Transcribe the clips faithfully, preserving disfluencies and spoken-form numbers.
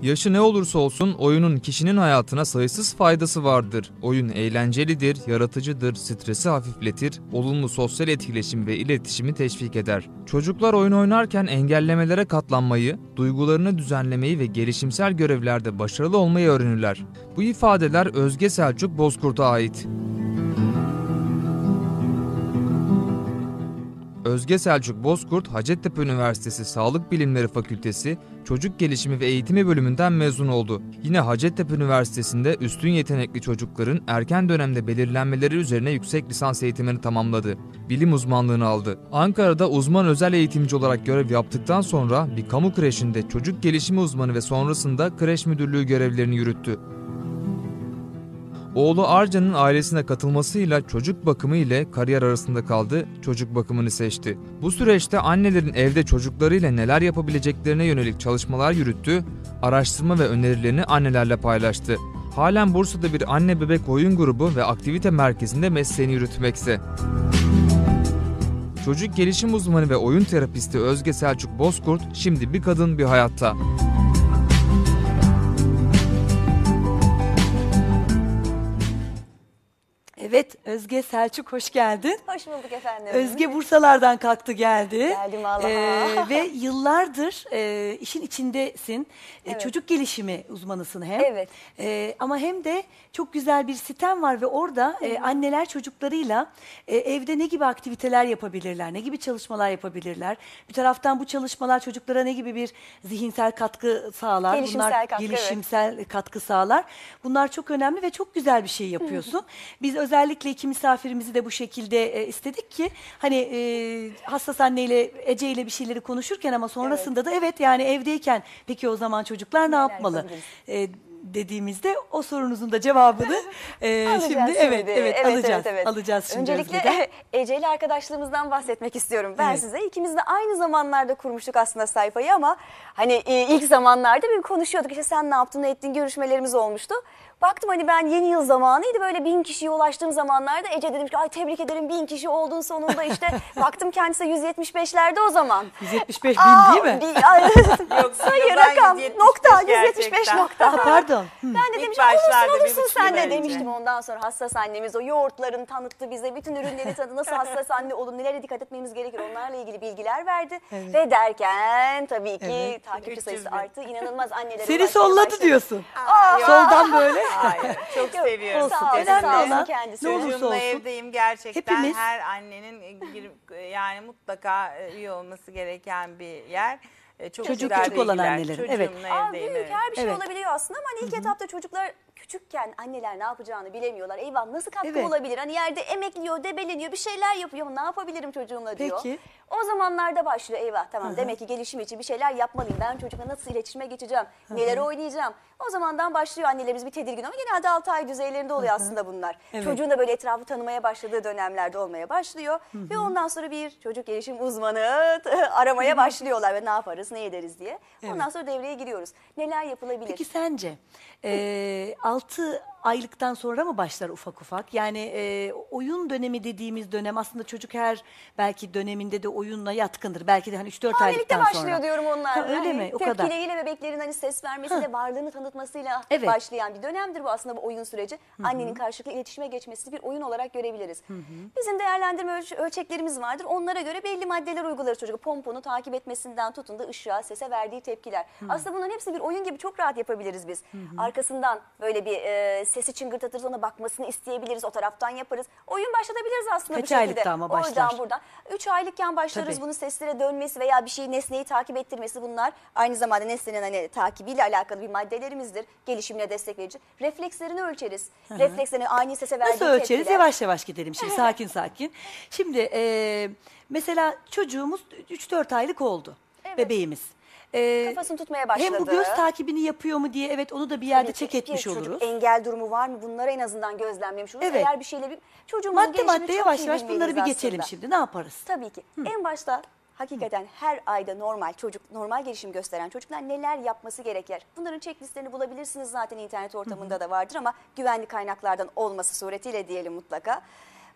Yaşı ne olursa olsun oyunun kişinin hayatına sayısız faydası vardır. Oyun eğlencelidir, yaratıcıdır, stresi hafifletir, olumlu sosyal etkileşim ve iletişimi teşvik eder. Çocuklar oyun oynarken engellemelere katlanmayı, duygularını düzenlemeyi ve gelişimsel görevlerde başarılı olmayı öğrenirler. Bu ifadeler Özge Selçuk Bozkurt'a ait. Özge Selçuk Bozkurt, Hacettepe Üniversitesi Sağlık Bilimleri Fakültesi Çocuk Gelişimi ve Eğitimi bölümünden mezun oldu. Yine Hacettepe Üniversitesi'nde üstün yetenekli çocukların erken dönemde belirlenmeleri üzerine yüksek lisans eğitimini tamamladı. Bilim uzmanlığını aldı. Ankara'da uzman özel eğitimci olarak görev yaptıktan sonra bir kamu kreşinde çocuk gelişimi uzmanı ve sonrasında kreş müdürlüğü görevlerini yürüttü. Oğlu Arcan'ın ailesine katılmasıyla çocuk bakımı ile kariyer arasında kaldı, çocuk bakımını seçti. Bu süreçte annelerin evde çocuklarıyla neler yapabileceklerine yönelik çalışmalar yürüttü, araştırma ve önerilerini annelerle paylaştı. Halen Bursa'da bir anne bebek oyun grubu ve aktivite merkezinde mesleğini yürütmekte. Çocuk gelişim uzmanı ve oyun terapisti Özge Selçuk Bozkurt, şimdi bir kadın bir hayatta. Evet, Özge Selçuk hoş geldin. Hoş bulduk efendim. Özge Bursalardan kalktı geldi. Geldim Allah'a. Ee, ve yıllardır e, işin içindesin. Evet. E, çocuk gelişimi uzmanısın hem. Evet. E, ama hem de çok güzel bir sitem var ve orada e, anneler çocuklarıyla e, evde ne gibi aktiviteler yapabilirler, ne gibi çalışmalar yapabilirler. Bir taraftan bu çalışmalar çocuklara ne gibi bir zihinsel katkı sağlar. Gelişimsel Bunlar katkı, gelişimsel evet. katkı sağlar. Bunlar çok önemli ve çok güzel bir şey yapıyorsun. Biz özellikle iki misafirimizi de bu şekilde e, istedik ki hani e, hassas anneyle Ece ile bir şeyleri konuşurken ama sonrasında evet. da evet yani evdeyken peki o zaman çocuklar ne yapmalı e, dediğimizde o sorunuzun da cevabını e, alacağız şimdi, şimdi evet evet, evet alacağız evet, evet. alacağız şimdi. Öncelikle Ece ile arkadaşlığımızdan bahsetmek istiyorum ben evet. size. İkimiz de aynı zamanlarda kurmuştuk aslında sayfayı ama hani e, ilk zamanlarda bir konuşuyorduk işte sen ne yaptın ne ettin görüşmelerimiz olmuştu. Baktım hani ben yeni yıl zamanıydı böyle bin kişiye ulaştığım zamanlarda Ece dedim ki ay tebrik ederim bin kişi oldun sonunda işte baktım kendisi yüz yetmiş beşlerde o zaman. yüz yetmiş beş bin Aa, değil mi? Bir, Yok, sayı rakam nokta yüz yetmiş beş nokta. Ha, pardon. Ben de demiştim olursun olursun sen de demiştim ondan sonra hassas annemiz o yoğurtlarını tanıttı bize bütün ürünleri tanıttı nasıl hassas anne olur nelere dikkat etmemiz gerekir onlarla ilgili bilgiler verdi. Evet. Ve derken tabii ki evet. takipçi sayısı arttı inanılmaz annelere. Seni solladı başladı. Diyorsun. Aa, soldan böyle. Hayır, çok seviyorum. Olsun. Önemli olan ne olursa olsun. Evdeyim gerçekten hepimiz, her annenin yani mutlaka üye olması gereken bir yer. Çok çocuk küçük olan annelerin. Çocuğumla evet. Aa, büyük evet. her bir şey evet. olabiliyor aslında ama hani ilk Hı -hı. etapta çocuklar küçükken anneler ne yapacağını bilemiyorlar. Eyvah nasıl katkı evet. olabilir? Hani yerde emekliyor, debeleniyor, bir şeyler yapıyor ama ne yapabilirim çocuğumla diyor. Peki. O zamanlarda başlıyor eyvah tamam Hı -hı. demek ki gelişim için bir şeyler yapmalıyım. Ben çocukla nasıl iletişime geçeceğim, Hı -hı. neler oynayacağım. O zamandan başlıyor annelerimiz bir tedirgin ama genelde altı ay düzeylerinde oluyor Hı -hı. aslında bunlar. Evet. Çocuğun da böyle etrafı tanımaya başladığı dönemlerde olmaya başlıyor. Hı -hı. Ve ondan sonra bir çocuk gelişim uzmanı aramaya başlıyorlar ve ne yaparız, ne ederiz diye. Evet. Ondan sonra devreye giriyoruz. Neler yapılabilir? Peki sence e, altı aylıktan sonra mı başlar ufak ufak? Yani e, oyun dönemi dediğimiz dönem aslında çocuk her belki döneminde de oyunla yatkındır. Belki de hani üç dört aylıktan sonra. başlıyor diyorum onlar. Ha, öyle hani mi? O kadar. Tepkileriyle bebeklerin hani ses vermesiyle, ha. varlığını tanıtmasıyla evet. başlayan bir dönemdir bu aslında bu oyun süreci. Hı -hı. Annenin karşılıklı iletişime geçmesi bir oyun olarak görebiliriz. Hı -hı. Bizim değerlendirme ölç ölçeklerimiz vardır. Onlara göre belli maddeler uygularız çocuk. Pomponu takip etmesinden tutun da ışığa, sese verdiği tepkiler. Hı -hı. Aslında bunların hepsini bir oyun gibi çok rahat yapabiliriz biz. Hı -hı. Arkasından böyle bir e, sesi çıngırdatırız, ona bakmasını isteyebiliriz, o taraftan yaparız. Oyun başlatabiliriz aslında Kaç bu şekilde. aylıkta ama başlar? Oradan buradan. üç aylıkken başlarız. Tabii. Bunun seslere dönmesi veya bir şeyi nesneyi takip ettirmesi bunlar. Aynı zamanda nesnenin hani takibiyle alakalı bir maddelerimizdir. Gelişimine destek verici. Reflekslerini ölçeriz. Hı -hı. Reflekslerini ani sese verdiği Nasıl ölçeriz? tepkiler. Yavaş yavaş gidelim şimdi sakin sakin. Şimdi e, mesela çocuğumuz üç dört aylık oldu. Evet. Bebeğimiz. Ee, Kafasını tutmaya başladı. Hem bu göz takibini yapıyor mu diye evet onu da bir yerde çek etmiş oluruz. Çocuk engel durumu var mı? Bunları en azından gözlemlemiş oluruz. Evet. Eğer bir şeyle bir çocuğumuzun madde madde yavaş yavaş bunları bir geçelim aslında. şimdi. Ne yaparız? Tabii ki. Hı. En başta hakikaten her ayda normal çocuk normal gelişim gösteren çocuklar neler yapması gerekir? Bunların checklistlerini bulabilirsiniz zaten internet ortamında Hı -hı. da vardır ama güvenli kaynaklardan olması suretiyle diyelim mutlaka.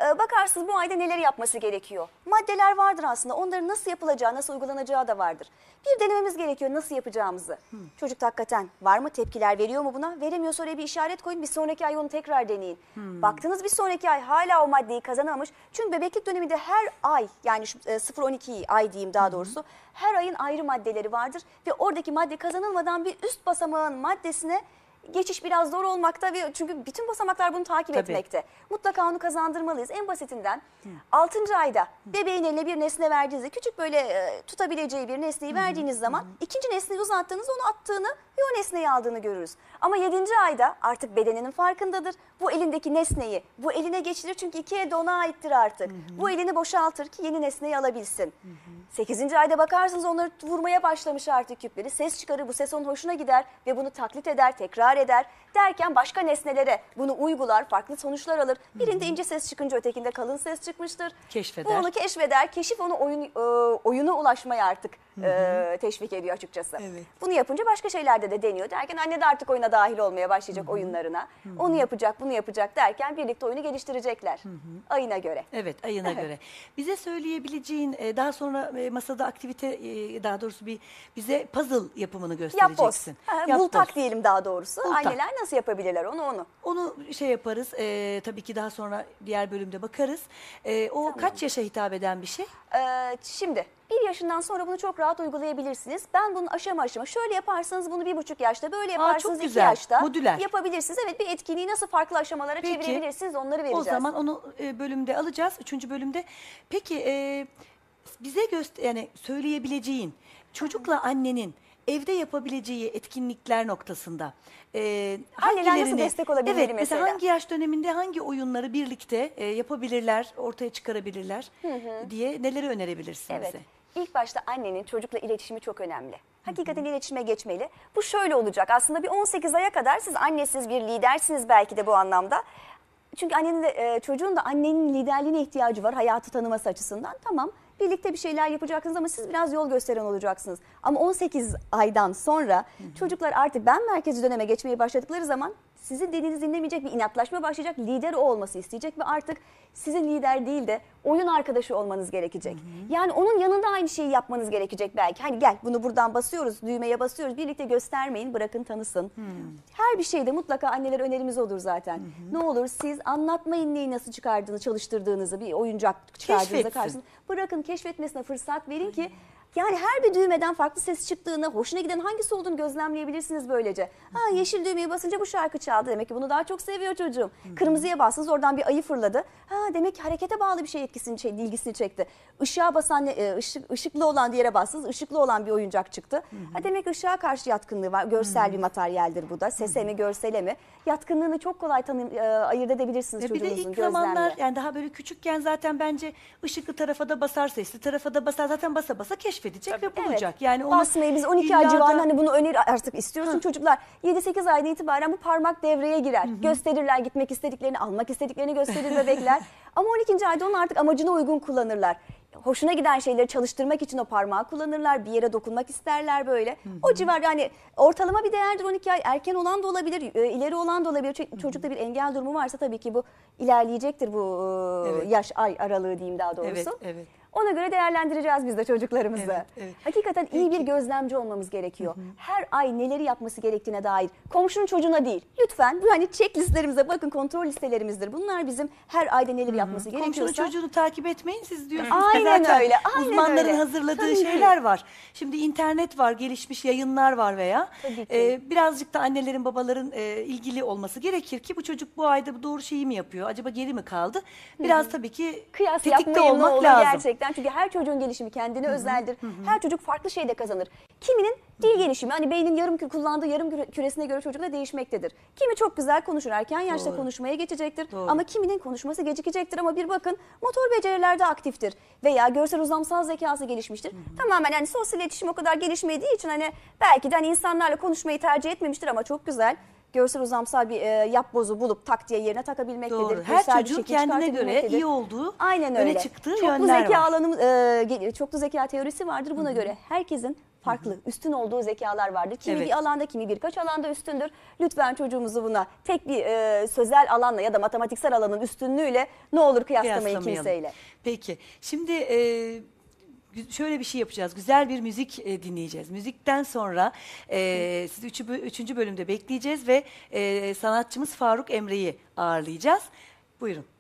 e, bakarsınız bu ayda neler yapması gerekiyor. Maddeler vardır aslında. Onların nasıl yapılacağı, nasıl uygulanacağı da vardır. Bir denememiz gerekiyor nasıl yapacağımızı. Hmm. Çocuk hakikaten var mı, tepkiler veriyor mu buna? Veremiyorsa oraya bir işaret koyun. Bir sonraki ay onu tekrar deneyin. Hmm. Baktınız bir sonraki ay hala o maddeyi kazanamamış. Çünkü bebeklik döneminde her ay, yani sıfır on iki ay diyeyim daha doğrusu, hmm. her ayın ayrı maddeleri vardır. Ve oradaki madde kazanılmadan bir üst basamağın maddesine geçiş biraz zor olmakta ve çünkü bütün basamaklar bunu takip Tabii. etmekte. Mutlaka onu kazandırmalıyız. En basitinden altıncı ayda bebeğin eline bir nesne verdiğinizde, küçük böyle e, tutabileceği bir nesneyi verdiğiniz zaman ikinci nesneyi uzattığınızda onu attığını ve o nesneyi aldığını görürüz. Ama yedinci ayda artık bedeninin farkındadır. Bu elindeki nesneyi bu eline geçirir çünkü iki elde ona aittir artık. Hı hı. Bu elini boşaltır ki yeni nesneyi alabilsin. Hı hı. sekizinci ayda bakarsınız onları vurmaya başlamış artık küpleri. Ses çıkarır, bu ses onun hoşuna gider ve bunu taklit eder, tekrar eder. Derken başka nesnelere bunu uygular, farklı sonuçlar alır. Birinde ince ses çıkınca ötekinde kalın ses çıkmıştır. Keşfeder. Bu onu keşfeder. Keşif onu oyun, e, oyuna ulaşmaya artık e, teşvik ediyor açıkçası. Evet. Bunu yapınca başka şeylerde de deniyor. Derken anne de artık oyuna dahil olmaya başlayacak, hı hı. oyunlarına. Hı hı. Onu yapacak, bunu yapacak derken birlikte oyunu geliştirecekler. Hı hı. Ayına göre. Evet, ayına göre. Bize söyleyebileceğin, daha sonra masada aktivite, daha doğrusu bir bize puzzle yapımını göstereceksin. Yapboz. Bultak diyelim daha doğrusu. Bultak. Anneler nasıl yapabilirler onu onu? Onu şey yaparız. E, tabii ki daha sonra diğer bölümde bakarız. E, o tamam. Kaç yaşa hitap eden bir şey? Ee, şimdi bir yaşından sonra bunu çok rahat uygulayabilirsiniz. Ben bunun aşama aşama şöyle yaparsanız bunu bir buçuk yaşta, böyle yaparsanız Aa, iki yaşta modüler. Yapabilirsiniz. Evet, bir etkinliği nasıl farklı aşamalara Peki, çevirebilirsiniz onları vereceğiz. O zaman onu e, bölümde alacağız. Üçüncü bölümde. Peki e, bize göster yani söyleyebileceğin çocukla annenin evde yapabileceği etkinlikler noktasında e, anneler nasıl destek olabilir evet, mesela? mesela hangi yaş döneminde hangi oyunları birlikte e, yapabilirler, ortaya çıkarabilirler hı hı. diye neleri önerebilirsiniz evet. bize? İlk başta annenin çocukla iletişimi çok önemli. Hakikaten hı hı. iletişime geçmeli. Bu şöyle olacak aslında, bir on sekiz aya kadar siz annesiniz, bir lidersiniz belki de bu anlamda. Çünkü annenin de, çocuğun da annenin liderliğine ihtiyacı var hayatı tanıması açısından. Tamam, birlikte bir şeyler yapacaksınız ama siz biraz yol gösteren olacaksınız. Ama on sekiz aydan sonra hı hı. çocuklar artık ben merkezi döneme geçmeye başladıkları zaman sizin dediğinizi dinlemeyecek, bir inatlaşma başlayacak. Lider o olması isteyecek ve artık sizin lider değil de oyun arkadaşı olmanız gerekecek. Hı hı. Yani onun yanında aynı şeyi yapmanız gerekecek belki. Hani gel bunu buradan basıyoruz, düğmeye basıyoruz. Birlikte göstermeyin, bırakın tanısın. Hı. Her bir şeyde mutlaka anneler önerimiz olur zaten. Hı hı. Ne olur siz anlatmayın neyi nasıl çıkardığını, çalıştırdığınızı, bir oyuncak çıkardığınızda karşısında. Bırakın keşfetmesine fırsat verin ki yani her bir düğmeden farklı ses çıktığını, hoşuna giden hangisi olduğunu gözlemleyebilirsiniz böylece. Ha, yeşil düğmeye basınca bu şarkı çaldı. Demek ki bunu daha çok seviyor çocuğum. Hı-hı. Kırmızıya bastınız, oradan bir ayı fırladı. Ha, demek ki harekete bağlı bir şey etkisini, şey, ilgisini çekti. Işığa basan, ışık, ışıklı olan diğere bastınız, ışıklı olan bir oyuncak çıktı. Ha, demek ki ışığa karşı yatkınlığı var. Görsel Hı-hı. bir materyaldir bu da. Sese Hı-hı. mi, görsele mi? Yatkınlığını çok kolay tanım, e, ayırt edebilirsiniz çocuğunuzun gözlemle. Bir de ilk zamanlar, yani daha böyle küçükken zaten bence ışıklı tarafa da basar, sesli tarafa da basar. Zaten basa basa keşfedecek Tabii. ve bulacak. Evet. Yani onu basmayı biz on iki ay civarında hani bunu öneri artık istiyorsun. Hı. Çocuklar yedi sekiz aydan itibaren bu parmak devreye girer. Hı hı. Gösterirler, gitmek istediklerini, almak istediklerini gösterir bebekler. Ama on ikinci ayda onu artık amacına uygun kullanırlar. Hoşuna giden şeyleri çalıştırmak için o parmağı kullanırlar. Bir yere dokunmak isterler böyle. Hı hı. O civar yani ortalama bir değerdir on iki ay. Erken olan da olabilir, ileri olan da olabilir. Çocukta bir engel durumu varsa tabii ki bu ilerleyecektir, bu evet. yaş ay aralığı diyeyim daha doğrusu. Evet, evet. Ona göre değerlendireceğiz biz de çocuklarımızı. Evet, evet. Hakikaten Peki. iyi bir gözlemci olmamız gerekiyor. Hı hı. Her ay neleri yapması gerektiğine dair. Komşunun çocuğuna değil. Lütfen bu hani checklistlerimize bakın, kontrol listelerimizdir. Bunlar bizim her ayda neleri yapması hı hı. gerekiyorsa. Komşunun çocuğunu takip etmeyin siz diyorsunuz. Aynen Zaten öyle. Aynen uzmanların öyle. hazırladığı Tabii şeyler ki. var. Şimdi internet var, gelişmiş yayınlar var veya e, birazcık da annelerin babaların e, ilgili olması gerekir ki bu çocuk bu ayda bu doğru şeyi mi yapıyor? Acaba geri mi kaldı? Biraz hı hı. tabii ki Kıyas tetikte olmak lazım. Gerçekten. Çünkü her çocuğun gelişimi kendine Hı-hı. özeldir. Hı-hı. Her çocuk farklı şeyde kazanır. Kiminin dil gelişimi, hani beynin yarım kullandığı yarım küresine göre çocukla değişmektedir. Kimi çok güzel konuşur, erken yaşta Doğru. konuşmaya geçecektir. Doğru. Ama kiminin konuşması gecikecektir. Ama bir bakın motor becerilerde aktiftir. Veya görsel uzamsal zekası gelişmiştir. Hı-hı. Tamamen hani sosyal iletişim o kadar gelişmediği için hani belki de hani insanlarla konuşmayı tercih etmemiştir ama çok güzel görsel uzamsal bir e, yapbozu bulup tak diye yerine takabilmektedir. Doğru. Her Görsel bir çocuğun şekil kendine göre çıkartabilmektedir. iyi olduğu, Aynen öne öyle. çıktığı Çoklu yönler zeka var. alanı, e, ge- çoklu zeka teorisi vardır. Buna göre herkesin farklı, üstün olduğu zekalar vardır. Kimi Evet. bir alanda, kimi birkaç alanda üstündür. Lütfen çocuğumuzu buna tek bir e, sözel alanla ya da matematiksel alanın üstünlüğüyle ne olur kıyaslamayın Kıyaslamayalım. kimseyle. Peki. Şimdi e, gü- şöyle bir şey yapacağız. Güzel bir müzik e, dinleyeceğiz. Müzikten sonra e, sizi üçü, bö- üçüncü bölümde bekleyeceğiz ve e, sanatçımız Faruk Emre'yi ağırlayacağız. Buyurun.